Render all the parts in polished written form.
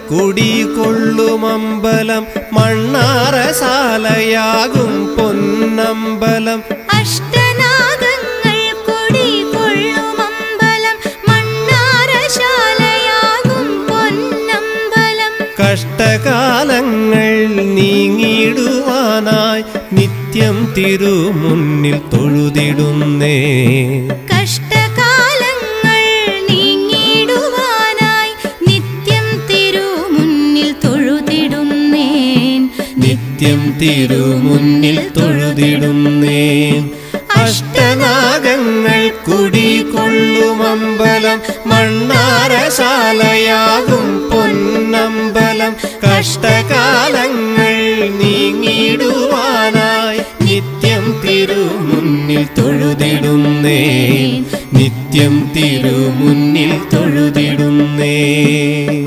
കുടികൊള്ളുമമ്പലം മണ്ണാറശാലയാകും പൊന്നമ്പലം. അഷ്ടനാഗങ്ങൾ കുടികൊള്ളുമമ്പലം മണ്ണാറശാലയാകും പൊന്നമ്പലം. കഷ്ടകാലങ്ങൾ നീങ്ങിടുവാനായി നിത്യം തിരുമുന്നിൽ തൊഴുതിടുന്നേ. കഷ്ടകാലങ്ങൾ നീങ്ങിടുവാനായി നിത്യം തിരുമുന്നിൽ തൊഴുതിടുന്നേൻ. നിത്യം തിരുമുന്നിൽ തൊഴുതിടുന്നേൻ. അഷ്ടനാഗങ്ങൾ കുടികൊള്ളുമമ്പലം മണ്ണാറശാലയാകും പൊന്നമ്പലം. കഷ്ടകാലങ്ങൾ നീങ്ങിടുവാനായി നിത്യം തിരുമുന്നിൽ തൊഴുതിടുന്നേൻ. നിത്യം തിരുമുന്നിൽ തൊഴുതിടുന്നേൻ.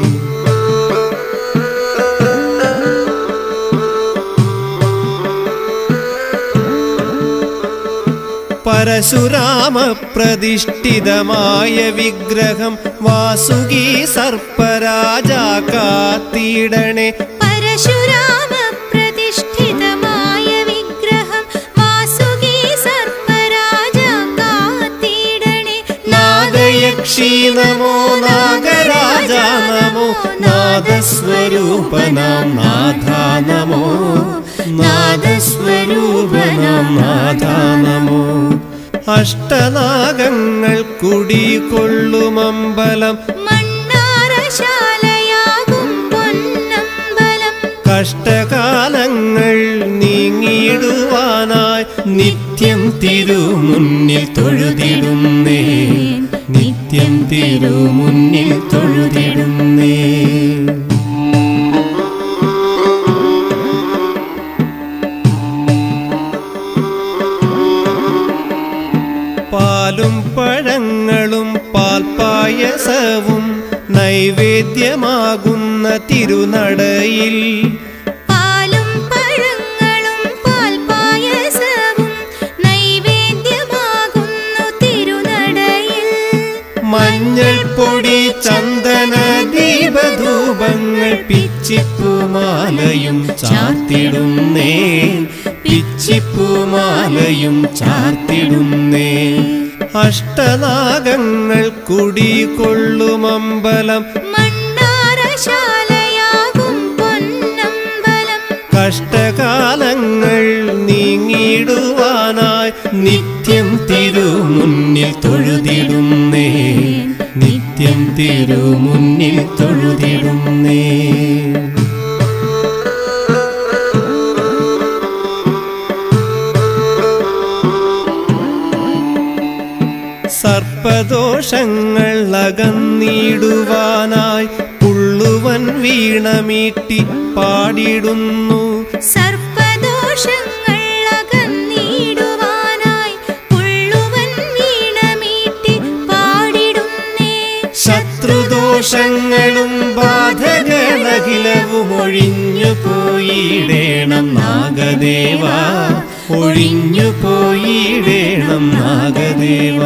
പരശുരാമ പ്രതിഷ്ഠിതമായ വിഗ്രഹം വാസുകി സർപ്പരാജാ കാത്തിടണേ. പരശുരാമ പ്രതിഷ്ഠിതമായ വിഗ്രഹം വാസുകി സർപ്പരാജാ കാത്തിടണേ. നാഗയക്ഷി നമോ നാഗരാജ നമോ നാദസ്വരൂപനാം നാഥ നമോ. നാദസ്വരൂപനാം നാഥ നമോ. അഷ്ടനാഗങ്ങൾ കുടികൊള്ളുമമ്പലം മണ്ണാറശാലയാകും പൊന്നമ്പലം. കഷ്ടകാലങ്ങൾ നീങ്ങിടുവാനായി നിത്യം തിരുമുന്നിൽ തൊഴുതിടുന്നേ. നിത്യം തിരുമുന്നിൽ തൊഴുതിടുന്നേ. പാലും പഴങ്ങളും പാൽപ്പായസവും നൈവേദ്യമാകുന്ന തിരുനടയിൽ. പാലും പഴങ്ങളും പാൽപ്പായസവും നൈവേദ്യമാകുന്നു തിരുനടയിൽ. മഞ്ഞൾ പൊടി ചന്ദന ദീപധൂപങ്ങൾ പിച്ചിപ്പൂമാലയും ചാർത്തിടുന്നേ. പിച്ചിപ്പൂമാലയും ചാർത്തിടുന്നേ. അഷ്ടനാഗങ്ങൾ കുടികൊള്ളുമമ്പലം മണ്ണാറശാലയാകും പൊന്നമ്പലം. കഷ്ടകാലങ്ങൾ നീങ്ങിടുവാനായി നിത്യം തിരുമുന്നിൽ തൊഴുതിടുന്നേ. നിത്യം തിരുമുന്നിൽ തൊഴുതിടുന്നേ. സർപ്പദോഷങ്ങൾ അകന്നിടുവാനായി പുള്ളുവൻ വീണമീട്ടി പാടിടുന്നു. സർപ്പദോഷങ്ങൾ അകന്നിടുവാനായി പുള്ളുവൻ വീണമീട്ടി പാടിടുന്നേ. ശത്രുദോഷങ്ങളും ബാധകളഖിലവും ഒഴിഞ്ഞു പോയിടേണം നാഗദേവ. ഒഴിഞ്ഞു പോയിടേണം നാഗദേവ.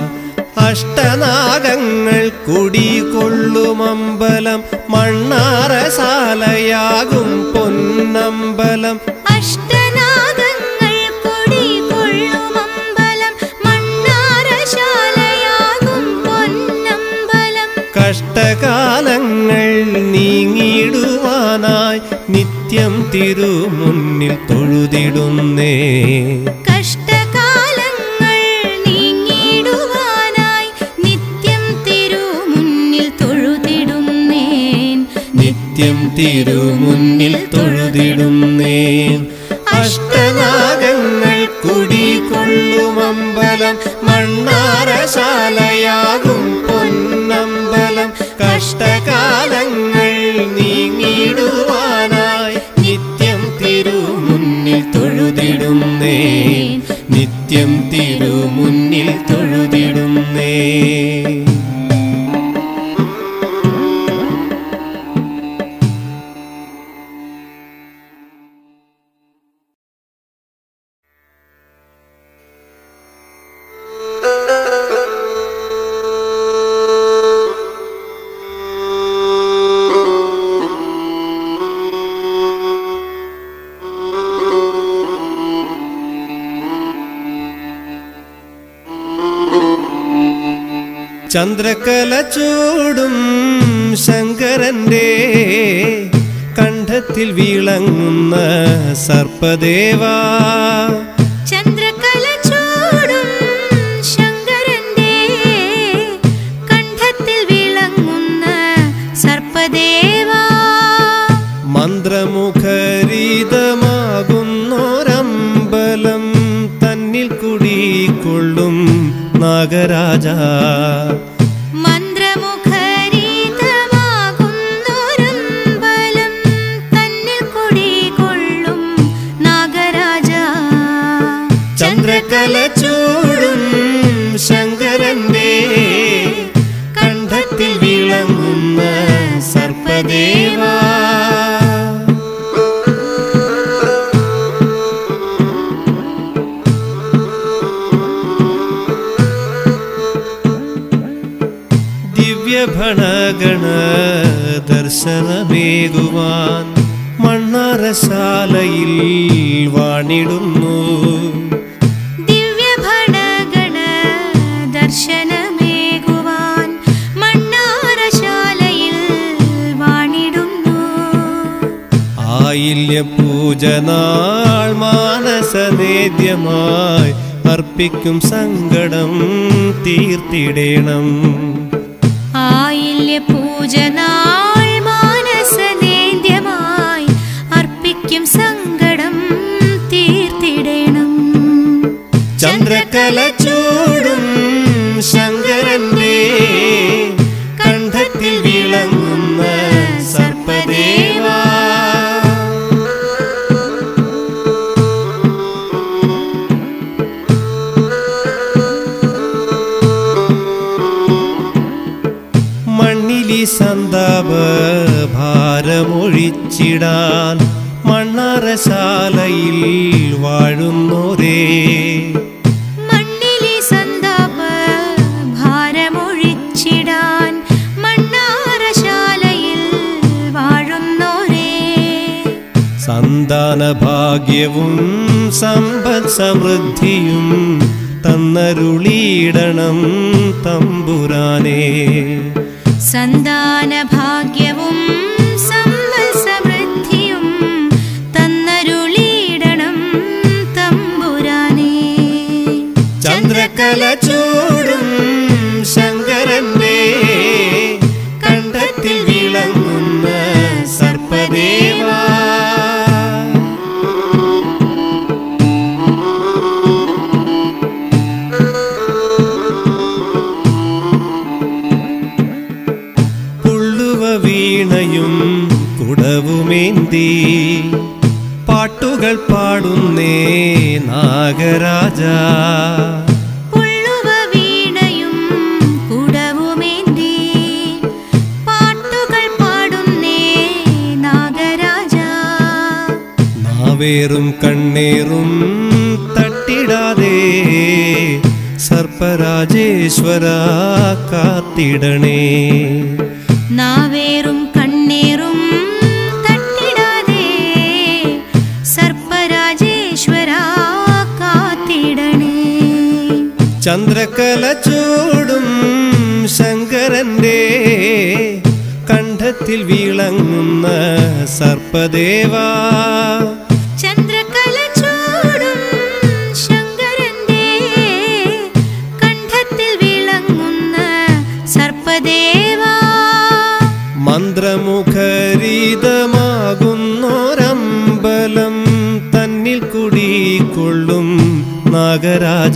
അഷ്ടനാഗങ്ങൾ കുടികൊള്ളുമമ്പലം മണ്ണാറശാലയാകും പൊന്നമ്പലം. അഷ്ടനാഗങ്ങൾ കുടികൊള്ളുമമ്പലം മണ്ണാറശാലയാകും പൊന്നമ്പലം. കഷ്ടകാലങ്ങൾ നീങ്ങിടുവാനായി നിത്യം തിരുമുന്നിൽ തൊഴുതിടുന്നേ. കഷ്ടകാലങ്ങൾ നീങ്ങിടുവാനായി നിത്യം തിരുമുന്നിൽ തൊഴുതിടുന്നേൻ. നിത്യം തിരുമുന്നിൽ തൊഴുതിടുന്നേൻ. അഷ്ടനാഗങ്ങൾ കുടികൊള്ളുമമ്പലം മണ്ണാറശാലയാകും പൊന്നമ്പലം. കഷ്ടകാലങ്ങൾ നീങ്ങിടുവാനായി നിത്യം തിരുമുന്നിൽ തൊഴുതിടുന്നേ. നിത്യം തിരുമുന്നിൽ തൊഴുതിടുന്നേ. ചന്ദ്രകല ചൂടും ശങ്കരന്റെ കണ്ഠത്തിൽ വിളങ്ങുന്ന സർപ്പദേവാ. ചന്ദ്രകല ചൂടും ശങ്കരന്റെ കണ്ഠത്തിൽ വിളങ്ങുന്ന സർപ്പദേവാ. മന്ത്രമുഖരീതമാകുന്നോരമ്പലം തന്നിൽ കുടികൊള്ളും നാഗരാജ. മന്ത്രമുഖരീതമാകുന്നോരമ്പലം തന്നിൽ കുടികൊള്ളും നാഗരാജ. ചന്ദ്രകല ചൂടും ശങ്കരന്റെ കണ്ഠത്തിൽ വിളങ്ങുന്ന സർപ്പദേവാ. ദിവ്യഭണഗണ ദർശനമേകുവാൻ മണ്ണാറശാലയിൽ വാണിടുന്നു. ദിവ്യഭണഗണ ദർശനമേകുവാൻ മണ്ണാറശാലയിൽ വാണിടുന്നു. ആയില്യപൂജനാൾ മാനസനേദ്യമായി അർപ്പിക്കും സങ്കടം തീർത്തിടേണം. ആയില്യപൂജനാൾ മാനസനേദ്യമായി അർപ്പിക്കും സങ്കടം തീർത്തിടേണം. ചന്ദ്രകല ചൂടും ശങ്കരന്റെ കണ്ഠത്തിൽ വിളങ്ങുന്ന സർപ്പദേവാ. മണ്ണിലി സന്താപ ഭാരമൊഴിച്ചിടാൻ മണ്ണാറശാലയിൽ വാഴുന്നോരേ. മണ്ണിലി സന്താപ ഭാരമൊഴിച്ചിടാൻ മണ്ണാറശാലയിൽ വാഴുന്നോരേ. സന്താന ഭാഗ്യവും സമ്പദ് സമൃദ്ധിയും തന്നരുളിയിടണം തമ്പുരാനേ. സന്താന ഭാഗ്യവും സമ്പൽ സമൃദ്ധിയും തന്നരുളിയിടണം തമ്പുരാനേ. ചന്ദ്രകല ചൂടും ശങ്കരന്റെ കണ്ഠത്തിൽ വിളങ്ങുന്ന സർപ്പദേവാ. വീണയും കുടവുമേന്തി പാട്ടുകൾ പാടുന്നേ നാഗരാജ. പുള്ളുവ വീണയും കുടവുമേന്തി പാട്ടുകൾ പാടുന്നേ നാഗരാജ. നാവേറും കണ്ണേറും തട്ടിടാതെ സർപ്പരാജേശ്വര കാത്തിടണേ. നാവേറും കണ്ണേറും തട്ടിടാതെ സർപ്പരാജേശ്വര കാത്തിടണേ. ചന്ദ്രകല ചൂടും ശങ്കരന്റെ കണ്ഠത്തിൽ വിളങ്ങുന്ന സർപ്പദേവാ. ചന്ദ്രകല ചൂടും ശങ്കരന്റെ കണ്ഠത്തിൽ വിളങ്ങുന്ന സർപ്പദേവാ. മന്ത്രമുഖരീതമാകുന്നോരമ്പലം തന്നിൽ കുടികൊള്ളും നാഗരാജ.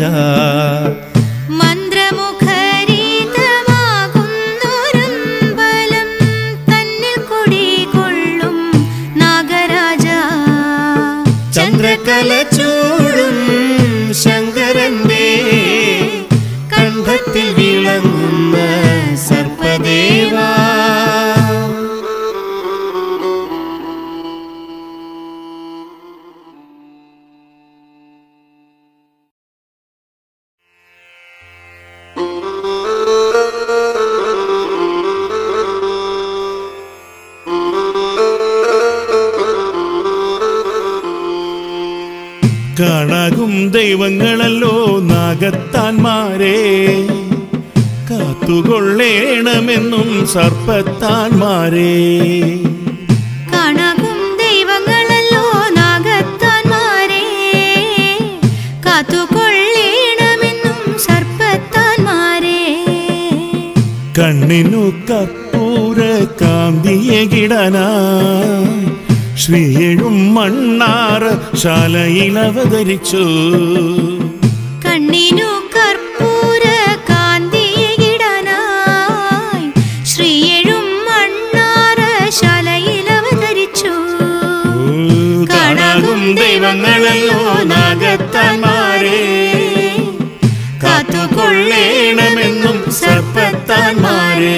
മന്ത്രമുഖരീതമാകുന്നോരമ്പലം തന്നിൽ കുടികൊള്ളും നാഗരാജ. ചന്ദ്രകല ചൂടും ശങ്കരന്റെ കണ്ഠത്തിൽ വിളങ്ങുന്ന സർപ്പദേവാ. കാണാകും ദൈവങ്ങളല്ലോ നാഗത്താന്മാരെ, കാത്തു കാത്തുകൊള്ളേണമെന്നും സർപ്പത്താന്മാരെ. കണകും ദൈവങ്ങളല്ലോ നാഗത്താന്മാരെ, കാത്തുകൊള്ളേണമെന്നും സർപ്പത്താന്മാരെ. കണ്ണിനു കർപ്പൂര കാന്തിയേകിടാനായി ശ്രീയേഴും മണ്ണാറ ശാലയിൽ അവതരിച്ചു. കണ്ണിനു കർപ്പൂര കാന്തിയേകിടാനായി ശ്രീയേഴും മണ്ണാറ ശാലയിൽ അവതരിച്ചു. കാണാകും ദൈവങ്ങളല്ലോ നാഗത്താന്മാരെ, കാത്തുകൊള്ളേണമെന്നും സർപ്പത്താന്മാരെ.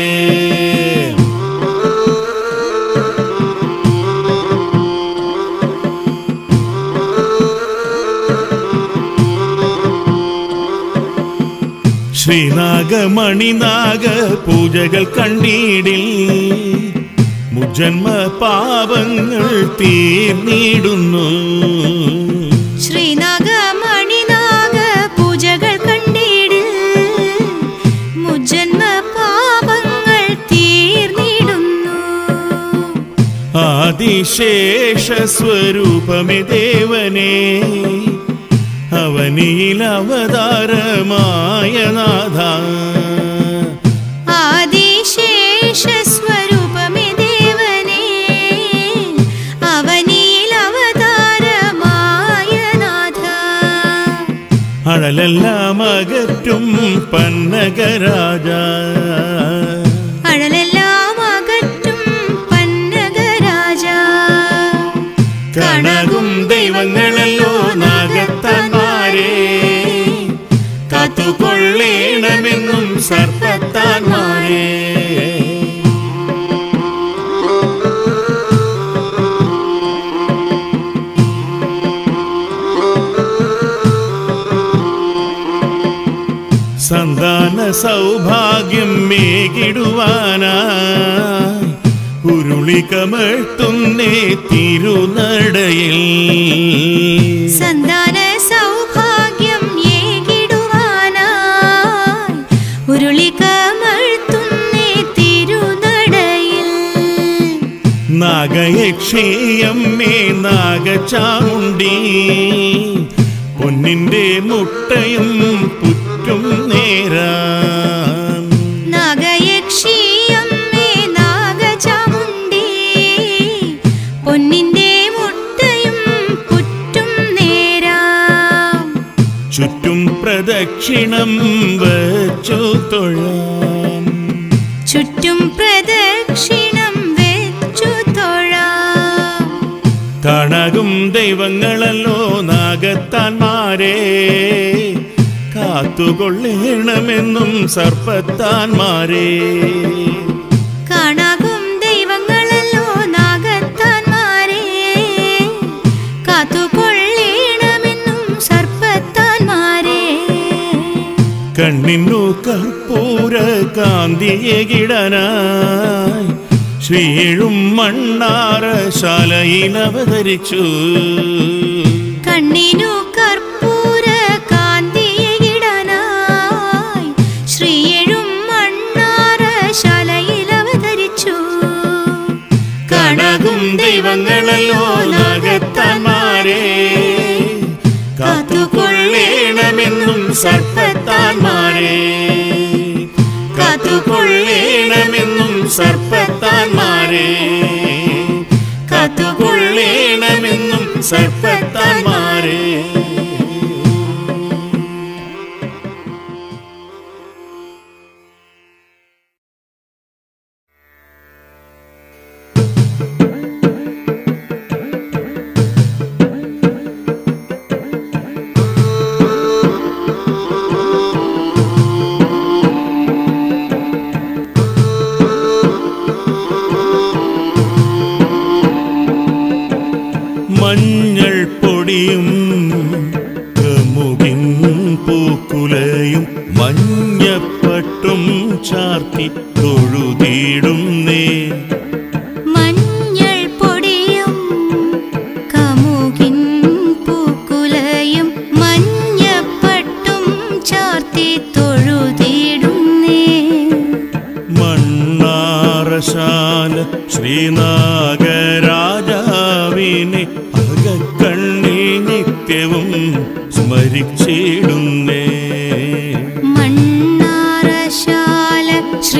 ശ്രീനാഗമണിനാഗ പൂജകൾ കണ്ടീടിൽ മുജന്മ പാപങ്ങൾ തീർന്നിടുന്നു. ശ്രീനാഗമണിനാഗ പൂജകൾ കണ്ടീടിൽ മുജന്മ പാപങ്ങൾ തീർന്നിടുന്നു. ആദിശേഷ സ്വരൂപമേ ദേവനേ, അവനിൽ അവതാരമായ നാഥ. ആദിശേഷ സ്വരൂപമേ ദേവനേ, അവനിൽ അവതാരമായ നാഥ. അഴലെല്ലാം അകറ്റും പന്നഗരാജ, അഴലെല്ലാം അകറ്റും പന്നഗരാജ. കണകും ദൈവങ്ങളല്ലോ നാഗത്താന്മാരെ, കാത്തുകൊള്ളേണമെന്നും സർപ്പത്താന്മാരെ. സന്താന സൗഭാഗ്യം മേകിടുവാനായി ഉരുളി കമഴ്ത്തുന്നേ തിരുനടയിൽ. സന്താന സൗഭാഗ്യം ഏകിടുവാനായി ഉരുളി കമഴ്ത്തുന്നേ തിരുനടയിൽ. നാഗയക്ഷിയമ്മേ നാഗചാമുണ്ടി, പൊന്നിന്റെ മുട്ടയും പുറ്റും നേരാം. നാഗയക്ഷിയമ്മേ നാഗചാമുണ്ടി, പൊന്നിന്റെ മുട്ടയും പുറ്റും നേരാം. ചുറ്റും പ്രദക്ഷിണം വച്ചു തൊഴാം, ചുറ്റും പ്രദക്ഷിണം വെച്ചു തൊഴാം. കാണാകും ദൈവങ്ങളല്ലോ നാഗത്താന്മാരെ, കാത്തുകൊള്ളേണമെന്നും സർപ്പത്താന്മാരെ. കാണാകും ദൈവങ്ങളല്ലോ നാഗത്താന്മാരെ, കാത്തുകൊള്ളേണമെന്നും സർപ്പത്താന്മാരെ. കണ്ണിനു കർപ്പൂര കാന്തിയേകിടാനായി ശ്രീയേഴും മണ്ണാറ ശാലയിൽ അവതരിച്ചു. കണ്ണിനു കർപ്പൂര കാന്തിയേകിടാനായി ശ്രീയേഴും മണ്ണാറ ശാലയിൽ അവതരിച്ചു. കാണാകും ദൈവങ്ങളല്ലോ നാഗത്താന്മാരെ, കാത്തുകൊള്ളേണമെന്നും സർപ്പത്താന്മാരെ. കാത്തുകൊള്ളേണമെന്നും സർപ്പത്താന്മാരെ, കാത്തുകൊള്ളേണമെന്നും സർപ്പത്താന്മാരെ. മഞ്ഞൾ പൊടിയും കമുകിൻ പൂക്കുലയും മഞ്ഞപ്പട്ടും ചാർത്തി തൊഴുതിടുന്നേ. മഞ്ഞൾ പൊടിയും കമുകിൻ പൂക്കുലയും മഞ്ഞപ്പട്ടും ചാർത്തി തൊഴുതിടുന്നേ. അകക്കണ്ണിൽ നിത്യവും സ്മരിച്ചിടുന്നേ. മണ്ണാറശാല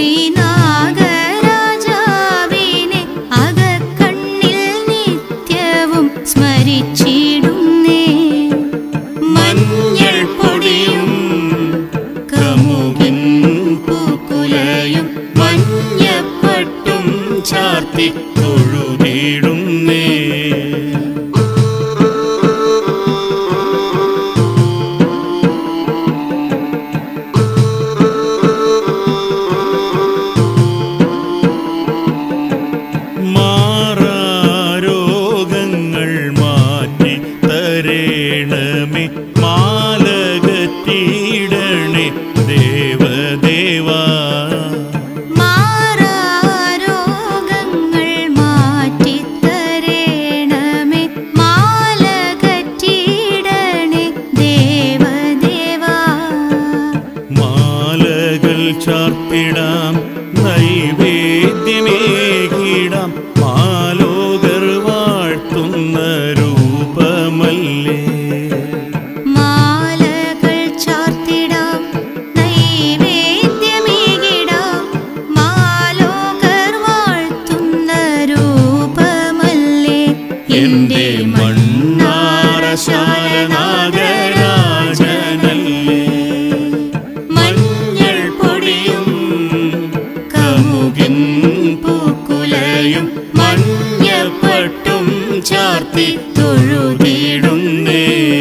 ശ്രീനാഗരാജാവിനെ അകക്കണ്ണിൽ നിത്യവും സ്മരിച്ചിടുന്നേ. മഞ്ഞൾ പൊടിയും കമുകിൻ പൂക്കുലയും മഞ്ഞപ്പട്ടും ചാർത്തി തൊഴുതിടുന്നേ. മാറാരോഗങ്ങൾ മാറ്റി തരേണമേ, മാലകറ്റിയിടണേ ദേവദേവാ. മാറാരോഗങ്ങൾ മാറ്റിത്തരേണമേ, മാലകറ്റിയിടണേ ദേവദേവാ. മാലകൾ ചാർത്തിടാം, നൈവേദ്യമേകിടാം, മാലോകർ വാഴ്ത്തുന്ന രൂപമല്ലേ. മാലകൾ ചാർത്തിടാം, നൈവേദ്യമേകിടാം, മാലോകർ വാഴ്ത്തുന്ന രൂപമല്ലേ. എന്റെ മണ്ണാറശാല നാഗരാജനല്ലേ. മഞ്ഞൾ പൊടിയും കമുകിൻ പൂക്കുലയും മഞ്ഞപ്പട്ടും ചാർത്തി തൊഴുതിടുന്നേ.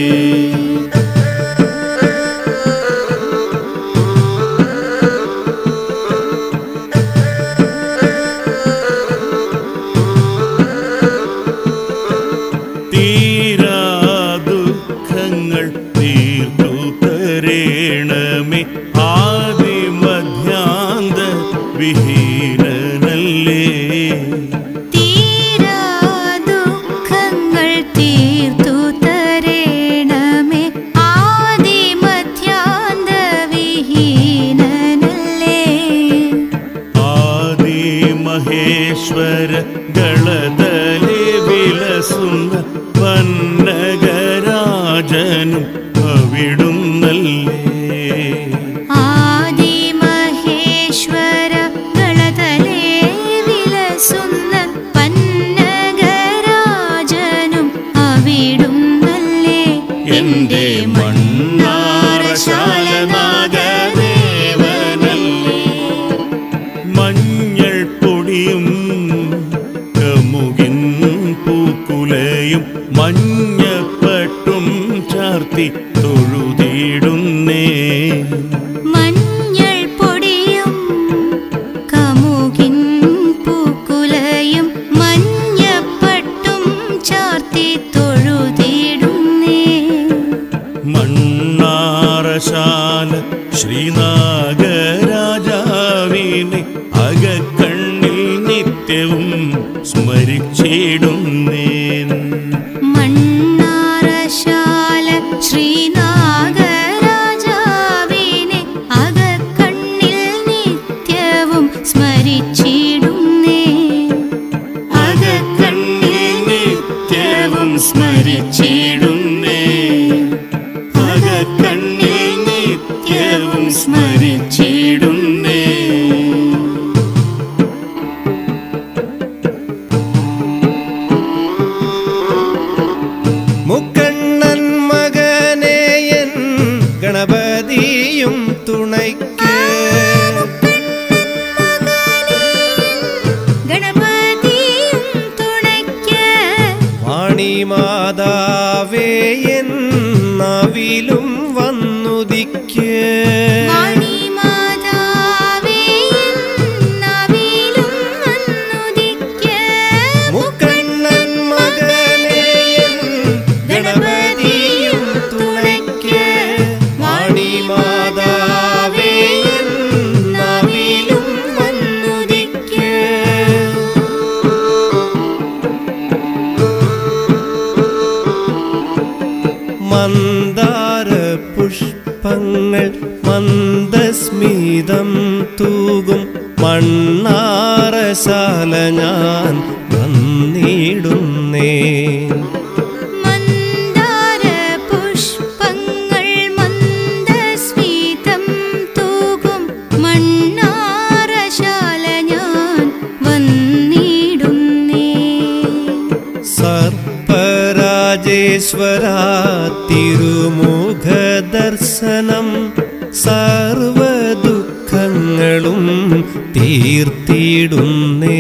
തീരാ ദുഃഖങ്ങൾ തീർത്തു തരേണമേ, ആദിമധ്യാന്ത വിഹീനനല്ലേ. തീരാ ദുഃഖങ്ങൾ തീർത്തു തരേണമേ, ആദിമധ്യാന്ത വിഹീനനല്ലേ. ആദിമഹേശ്വര ഗളതലെ വിലസുന്ന വന്നഗരാജനും അവിടുന്നല്ലേ. ആദിമഹേശ്വര ഗളതലേ വിലസുന്ന പന്നഗരാജനും അവിടുന്നല്ലേ. എന്റെ മണ്ണാറശാല നാഗദേവനല്ലേ. മഞ്ഞൾ പൊടിയും കമുകിൻ പൂക്കുലയും മഞ്ഞപ്പട്ടും ചാർത്തി തൊഴുതിടുന്നേ. മഞ്ഞൾ പൊടിയും കമുകിൻ പൂക്കുലയും മഞ്ഞപ്പട്ടും ചാർത്തി തൊഴുതിടുന്നേ. മണ്ണാറശാല ശ്രീനാഗരാജാവിനെ അകക്കണ്ണിൽ നിത്യവും സ്മരിച്ചിടുന്നേ. മണ്ണാറശാല ശ്രീനാഗരാജാവിനെ അകക്കണ്ണിൽ നിത്യവും സ്മരിച്ചിടുന്നേ. അകക്കണ്ണിൽ നിത്യവും സ്മരിച്ചിടുന്നേ. അകക്കണ്ണിൽ നിത്യവും സ്മരിച്ചിടുന്നേ. മുക്കണ്ണൻ മകനേയൻ ഗണപതിയും തുണയ്ക്ക് ഗണപതിയും തുണയ്ക്ക് വാണിമാതാവേയൻ നാവിലും വന്നുദിക്ക്. വാണിമാതാവേ നാവിലും വന്നുദിക്ക്. മുക്കണ്ണൻ മകനേയൻ ഗണപതിയും തുണയ്ക്ക്. വാണിമാതാവേയൻ നാവിലും വന്നുദിക്ക്. മന്ദാര പുഷ്പങ്ങൾ മന്ദസ്മിതം തൂകും മണ്ണാറശാല ഞാൻ വന്നിടുന്നേ. മന്ദാര രാജേശ്വരാ തിരുമുഖ ദർശനം സർവദുഃഖങ്ങളും തീർത്തിടുന്നേ.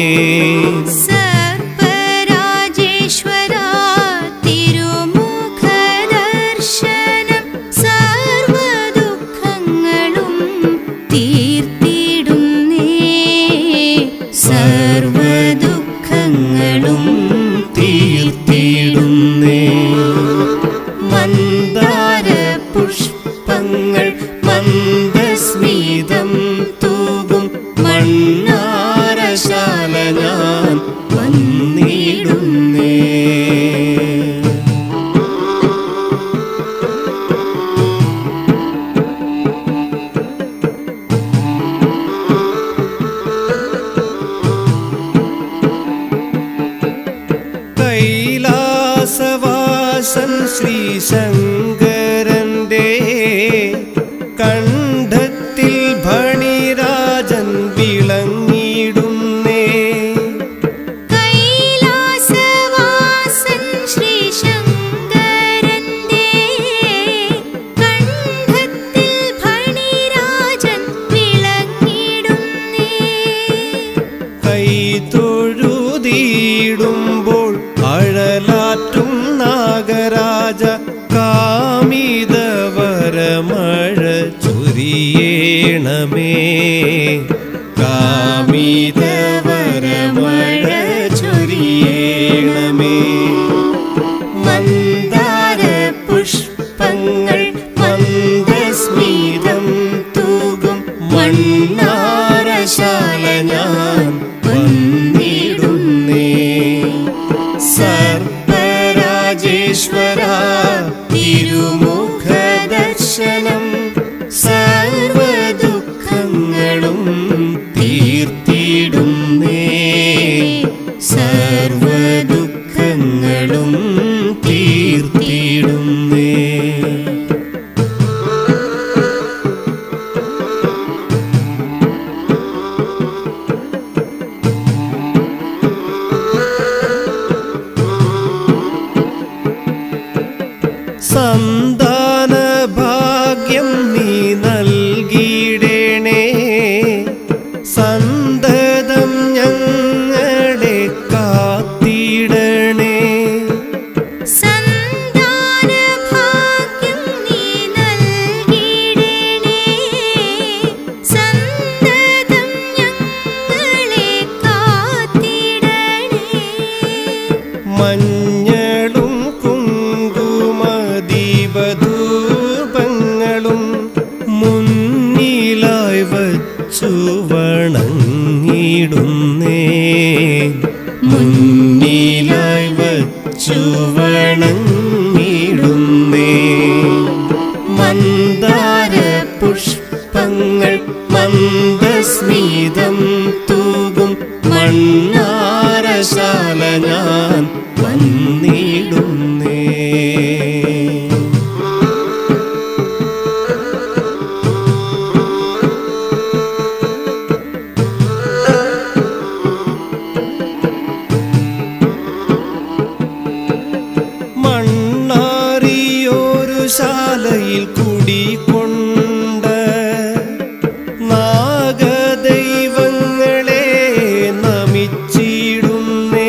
സർവരാജേശ്വരാ തിരുമുഖ ദർശനം സർവദുഃഖങ്ങളും തീർത്തിടുന്നേ. സർവദുഃഖങ്ങളും തീർത്തിടുന്നേ. മന്ദാര പുഷ്പങ്ങൾ മന്ദസ്മിതം തൂകും മണ്ണാരശാല ഞാൻ വന്നിടുന്നേ. കൈലാസവാസൻ ശ്രീശങ്കരന്റെ കണ്ഠത്തിൽ ഫണിരാജൻ വിളങ്ങിടുന്നേ. കൈലാസവാസൻ ശ്രീശങ്കരന്റെ കണ്ഠത്തിൽ ഫണിരാജൻ വിളങ്ങിടുന്നേ. കൈ തൊഴുതിടുമ്പോൾ അഴലാറ്റും നാഗരാജ കാമിതവരമഴ ചൊരിയേണമേ. കാമിതവരമഴ ചൊരിയേണമേ. മന്ദാര പുഷ്പങ്ങൾ മന്ദസ്മിതം തൂകും മണ്ണാരശാല ഞാൻ വന്നിടുന്നേ. സർവരാജേശ്വരാ തിരുമുഖ ദർശനം സർവദുഃഖങ്ങളും തീർത്തിടുന്നേ. സർവദുഃഖങ്ങളും തീർത്തിടുന്നേ. സന്താന ഭാഗ്യം നീ നൽകിയിടണേ. സന്തതം ഞങ്ങളെ കാത്തിടണേ. സന്താന ഭാഗ്യം നീ നൽകിയിടണേ. സന്തതം ഞങ്ങളെ കാത്തിടണേ. മഞ്ഞളും കുങ്കുമദീപധൂപങ്ങളും മുന്നിലായി വച്ചു വണങ്ങിടുന്നേ. മുന്നിലായി വച്ചു വണങ്ങിടുന്നേ. മന്ദാര പുഷ്പങ്ങൾ മന്ദസ്മിതം തൂകും മണ്ണാരശാല ഞാൻ വന്നിടുന്നേ. മണ്ണാറിയൊരു ശാലയിൽ കുടികൊണ്ട നാഗദൈവങ്ങളെ നമിച്ചിടുന്നേ.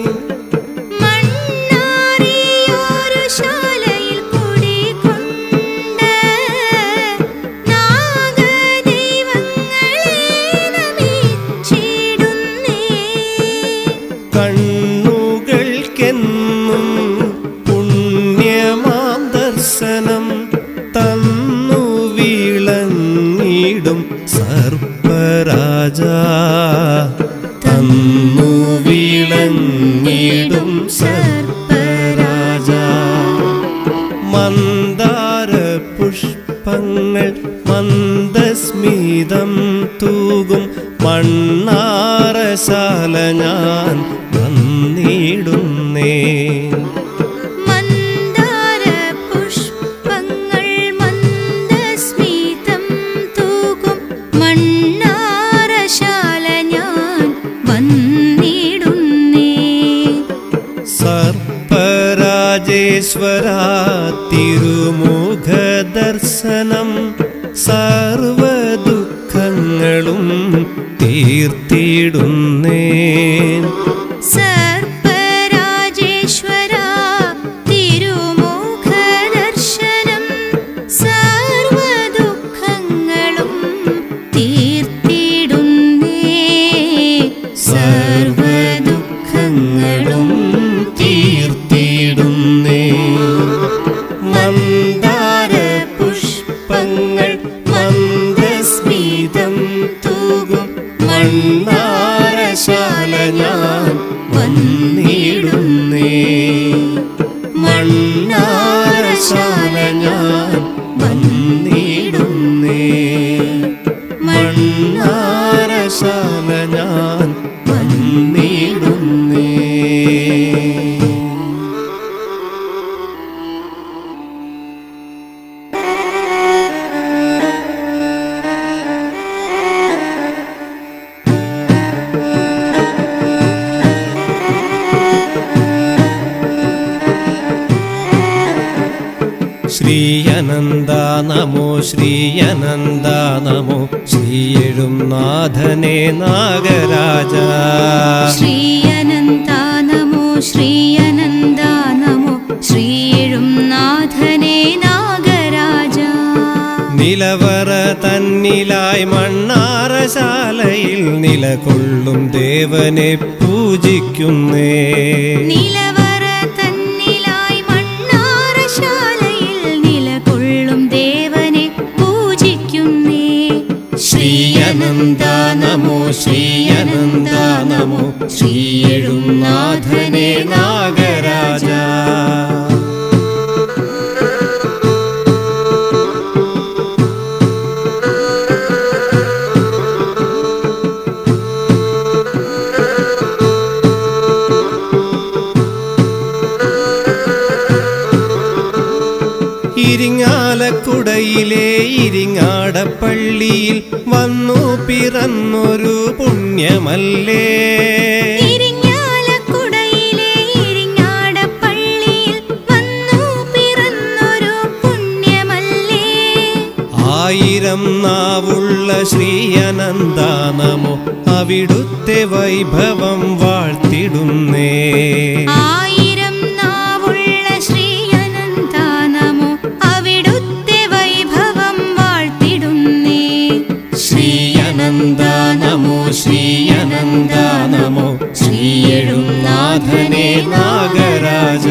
മണ്ണാറിയൊരു ശാലയിൽ കുടികൊണ്ട നാഗദൈവങ്ങളെ നമിച്ചിടുന്നേ. കണ്ണുകൾക്കെന്നും പുണ്യമാം ദർശനം തന്നു വിളങ്ങിടും സർപ്പരാജ. തന്നു വിളങ്ങിടും സർപ്പരാജ. സർപ്പരാജേശ്വരാ തിരുമുഖദർശനം സർവദുഃഖങ്ങളും തീർത്തിടുന്നേ. സർപ്പരാജേശ്വരാ തിരുമുഖദർശനം സർവദുഃഖങ്ങളും തീർത്തിടുന്നേ. സർവദുഃഖങ്ങളും തീർത്തിടുന്നേ. മന്ദാര പുഷ്പങ്ങൾ മന്ദസ്മിതം തൂകും മണ്ണാരശാല ഞാൻ വന്നിടുന്നേ. മണ്ണാരശാല ഞാൻ വന്നിടുന്നേ. മണ്ണാരശാല ഞാൻ വന്നിടുന്നേ. ശ്രീയനന്ദ നമോ ശ്രീയനന്ദ നമോ ശ്രീയെഴും നാഥനേ നാഗരാജ. ശ്രീയനന്ദ നമോ ശ്രീയനന്ദ നമോ ശ്രീയെഴും നാഥനേ നാഗരാജ. നിലവറ തന്നിലായി മണ്ണാറശാലയിൽ നിലകൊള്ളും ദേവനെ പൂജിക്കുന്നേ. നിലവറ തന്നിലായി മണ്ണാറശാലയിൽ നിലകൊള്ളും ദേവനെ പൂജിക്കുന്നേ. ശ്രീയനന്ദ നമോ ശ്രീയനന്ദ നമോ ശ്രീയെഴും നാഥനേ നാഗരാജ. ഇരിങ്ങാലക്കുടയിലെ ഇരിങ്ങാടപ്പള്ളിയിൽ വന്നു പിറന്നൊരു പുണ്യമല്ലേ. ഇരിങ്ങാലക്കുടയിലെ ഇരിങ്ങാടപ്പള്ളിയിൽ വന്നു പിറന്നൊരു പുണ്യമല്ലേ. 1000 നാവുള്ള ശ്രീയനന്ദ നമോ അവിടുത്തെ വൈഭവം വാഴ്ത്തിടുന്നേ. 1000 നാവുള്ള ശ്രീയനന്ദ നമോ അവിടുത്തെ വൈഭവം വാഴ്ത്തിടുന്നേ. ശ്രീയനന്ദ നമോ ശ്രീയനന്ദ നമോ ശ്രീയെഴും നാഥനേ നാഗരാജ.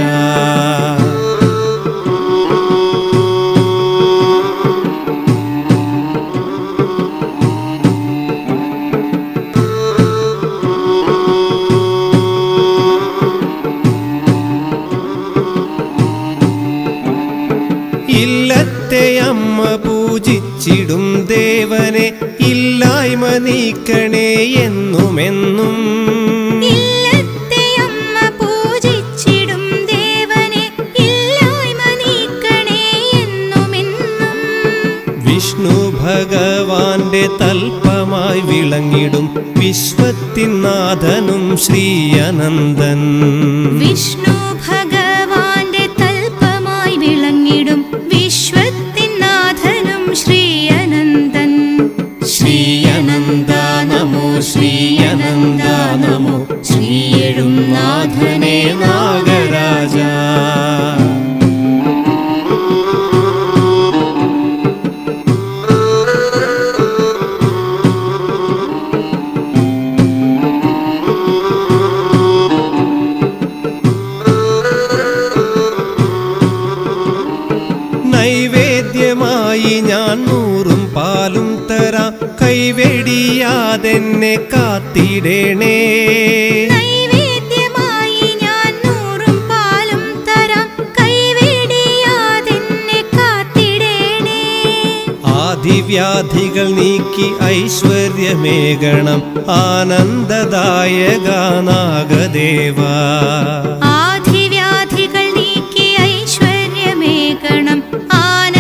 ഇല്ലത്തെ അമ്മ പൂജിച്ചിടും ദേവനെ ഇല്ലായ്മ നീക്കണേ എന്നുമെന്നും. ഇല്ലത്തെ അമ്മ പൂജിച്ചിടും ദേവനെ ഇല്ലായ്മ നീക്കണേ എന്നുമെന്നും. വിഷ്ണു ഭഗവാന്റെ തൽപ്പമായി വിളങ്ങിടും വിശ്വത്തിൻ നാഥനും ശ്രീയനന്ദൻ. വിഷ്ണു ഭഗവാന്റെ തൽപ്പമായി വിളങ്ങിടും വിശ്വത്തിൻ നാഥനും ശ്രീയനന്ദൻ. ശ്രീയനന്ദ നമോ ശ്രീയനന്ദ നമോ ശ്രീയെഴും നാഥനേ നാഗരാജ. നൈവേദ്യമായി ഞാൻ 100 പാലും തരാം കൈവെടിയാതെന്നെ കാത്തിടേണേ. നൈവേദ്യമായി ഞാൻ 100 പാലും തരാം കൈവെടിയാതെന്നെ കാത്തിടേണേ. ആദിവ്യാധികൾ നീക്കി ഐശ്വര്യമേകണം ആനന്ദദായക നാഗദേവ. ആദിവ്യാധികൾ നീക്കി ഐശ്വര്യമേകണം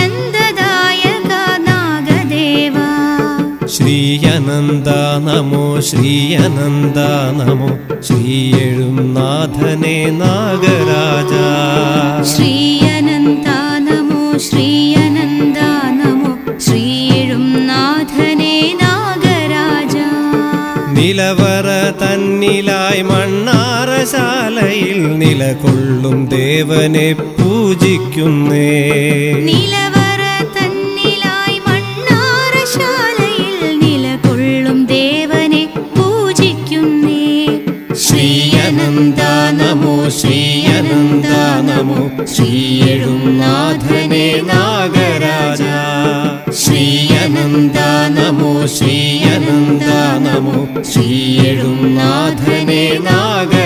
ആനന്ദദായക നാഗദേവ. ശ്രീയനന്ദ നമോ ശ്രീയനന്ദ നമോ ശ്രീയെഴുനാഥനെ നാഗരാജ ശ്രീയനന്ദ നമോ ശ്രീയനന്ദ നമോ ശ്രീയെഴുനാഥനെ നാഗരാജ നിലവറ തന്നിലായി മണ്ണാറശാലയിൽ നിലകൊള്ളും ദേവനെ പൂജിക്കുന്നേ നിലവറ തന്നിലായി മണ്ണാറശാലയിൽ നിലകൊള്ളും ദേവനെ പൂജിക്കുന്നേ ശ്രീയനന്ദ നമോ ശ്രീയനന്ദ നമോ ശ്രീയെഴുനാഥനെ നാഗരാജ ശ്രീയനന്ദ നമോ ശ്രീയനന്ദ നമോ ശ്രീയെഴുനാഥനെ നാഗരാജ